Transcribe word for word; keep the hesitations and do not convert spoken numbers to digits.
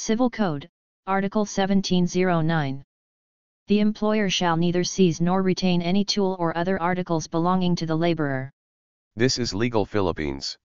Civil Code, Article seventeen oh nine. The employer shall neither seize nor retain any tool or other articles belonging to the laborer. This is legal Philippines.